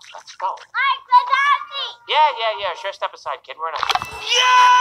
Let's go. Wazowski! Yeah. Sure, step aside, kid. We're in a... Yeah!